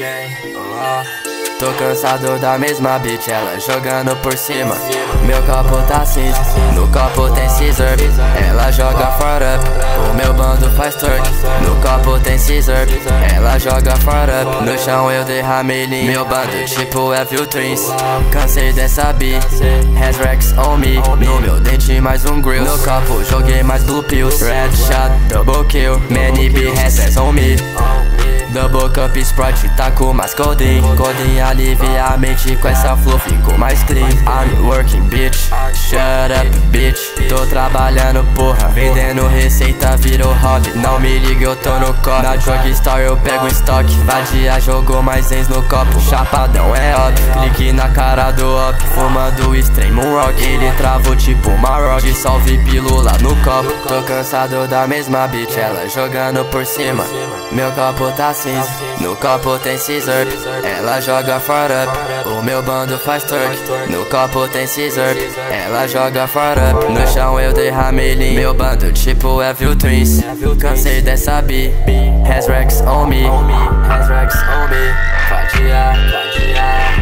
Tô cansado da mesma bitch, ela jogando por cima. Meu copo tá cinza, no copo tem scissor. Ela joga for up, o meu bando faz twerk. No copo tem scissor, ela joga for up. No chão eu derramei lean, meu bando tipo Evil Twins. Cansei dessa bi, has racks on me. No meu dente mais um grill. No copo joguei mais blue pills. Red shot, double kill, many B has on me. Double cup Sprite, taco mais codeine. Codeine alivia a mente, com essa flow fico mais clean. I'm working bitch, shut up bitch. Tô trabalhando porra, vendendo receita virou hobby. Não me liga, eu tô no copo. Na drugstore eu pego estoque. Vadia jogou mais ex no copo. Chapadão é óbvio, clique na cara do op. Fumando extremo rock, ele travou tipo Maroc. Dissolve pílula no copo. Tô cansado da mesma bitch, ela jogando por cima. Meu copo tá cinza, no copo tem scissor. Ela joga for up, o meu bando faz twerk. No copo tem scissor, ela joga for up. No chão eu derramei lean, meu bando tipo Evil Twins. Cansei dessa bi, has racks on me, has racks on me. Vadia, vadia.